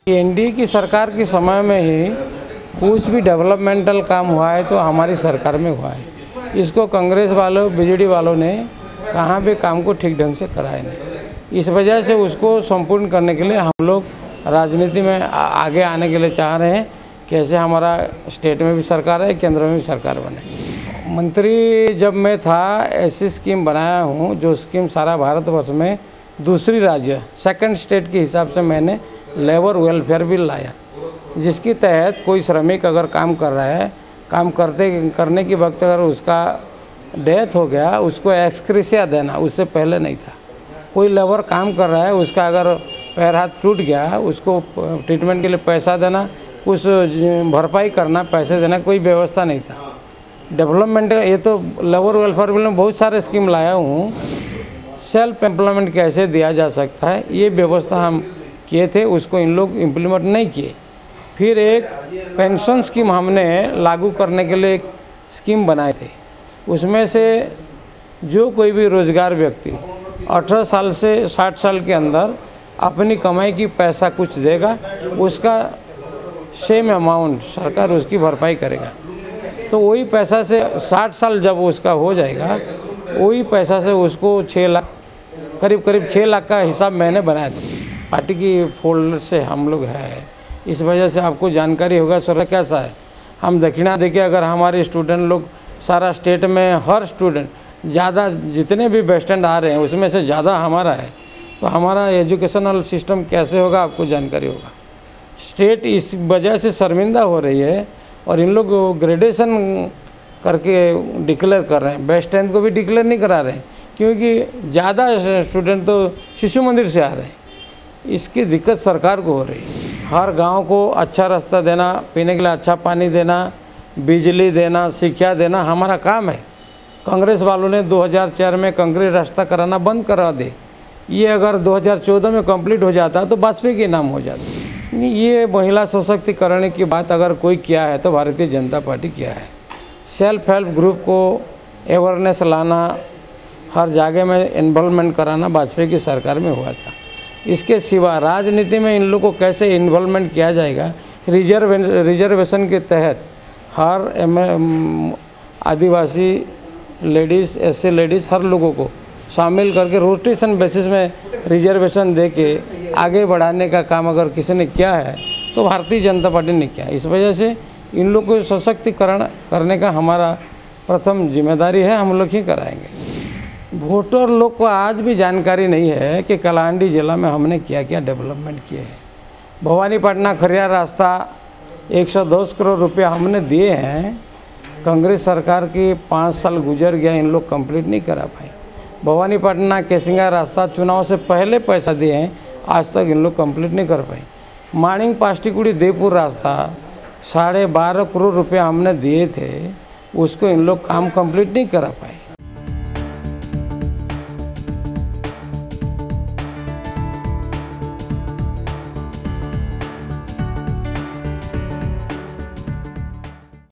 NDA की सरकार के समय में ही कुछ भी डेवलपमेंटल काम हुआ है तो हमारी सरकार में हुआ है। इसको कांग्रेस वालों बीजेडी वालों ने कहाँ भी काम को ठीक ढंग से कराया नहीं। इस वजह से उसको संपूर्ण करने के लिए हम लोग राजनीति में आगे आने के लिए चाह रहे हैं। कैसे हमारा स्टेट में भी सरकार है, केंद्र में भी सरकार बने। मंत्री जब मैं था ऐसी स्कीम बनाया हूँ जो स्कीम सारा भारतवर्ष में दूसरी राज्य सेकंड स्टेट के हिसाब से मैंने लेबर वेलफेयर बिल लाया, जिसके तहत कोई श्रमिक अगर काम कर रहा है, काम करने के वक्त अगर उसका डेथ हो गया, उसको एक्सग्रेशिया देना उससे पहले नहीं था। कोई लेबर काम कर रहा है, उसका अगर पैर हाथ टूट गया, उसको ट्रीटमेंट के लिए पैसा देना, कुछ भरपाई करना, पैसे देना, कोई व्यवस्था नहीं था। डेवलपमेंट ये तो लेबर वेलफेयर बिल में बहुत सारे स्कीम लाया हूँ। सेल्फ एम्प्लॉयमेंट कैसे दिया जा सकता है ये व्यवस्था हम किए थे, उसको इन लोग इम्प्लीमेंट नहीं किए। फिर एक पेंशन स्कीम हमने लागू करने के लिए एक स्कीम बनाए थे। उसमें से जो कोई भी रोजगार व्यक्ति 18 साल से 60 साल के अंदर अपनी कमाई की पैसा कुछ देगा, उसका सेम अमाउंट सरकार उसकी भरपाई करेगा। तो वही पैसा से 60 साल जब उसका हो जाएगा, वही पैसा से उसको 6 लाख करीब 6 लाख का हिसाब मैंने बनाया था। पार्टी की फोल्डर से हम लोग हैं, इस वजह से आपको जानकारी होगा सर कैसा है। हम दक्षिणा देखिए, अगर हमारे स्टूडेंट लोग सारा स्टेट में हर स्टूडेंट ज़्यादा जितने भी वेस्टर्न आ रहे हैं उसमें से ज़्यादा हमारा है, तो हमारा एजुकेशनल सिस्टम कैसे होगा आपको जानकारी होगा। स्टेट इस वजह से शर्मिंदा हो रही है और इन लोग ग्रेजुएशन करके डिक्लेयर कर रहे हैं, बेस्ट 10th को भी डिक्लेयर नहीं करा रहे हैं, क्योंकि ज़्यादा स्टूडेंट तो शिशु मंदिर से आ रहे हैं। इसकी दिक्कत सरकार को हो रही है। हर गांव को अच्छा रास्ता देना, पीने के लिए अच्छा पानी देना, बिजली देना, शिक्षा देना हमारा काम है। कांग्रेस वालों ने 2004 में कंक्रीट रास्ता कराना बंद करा दे। ये अगर 2014 में कंप्लीट हो जाता तो वाजपेयी के नाम हो जाता। ये महिला सशक्तिकरण की बात अगर कोई किया है तो भारतीय जनता पार्टी किया है। सेल्फ हेल्प ग्रुप को अवेयरनेस लाना, हर जगह में इन्वॉल्वमेंट कराना वाजपेयी की सरकार में हुआ था। इसके सिवा राजनीति में इन लोगों को कैसे इन्वॉल्वमेंट किया जाएगा। रिजर्वेशन के तहत हर आदिवासी लेडीज़, एससी लेडीज़, हर लोगों को शामिल करके रोटेशन बेसिस में रिजर्वेशन दे के आगे बढ़ाने का काम अगर किसी ने किया है तो भारतीय जनता पार्टी ने किया। इस वजह से इन लोग को सशक्तिकरण करने का हमारा प्रथम जिम्मेदारी है, हम लोग ही कराएंगे। वोटर लोग को आज भी जानकारी नहीं है कि कलाहांडी जिला में हमने क्या क्या डेवलपमेंट किए हैं। भवानीपटना खरियार रास्ता 110 करोड़ रुपया हमने दिए हैं। कांग्रेस सरकार की 5 साल गुजर गया, इन लोग कंप्लीट नहीं करा पाए। भवानीपटना केसिंगा रास्ता चुनाव से पहले पैसा दिए हैं, आज तक इन लोग कंप्लीट नहीं कर पाए। माणिंग पास्टिकुड़ी देवपुर रास्ता 12.5 करोड़ रुपया हमने दिए थे, उसको इन लोग काम कंप्लीट नहीं करा पाए।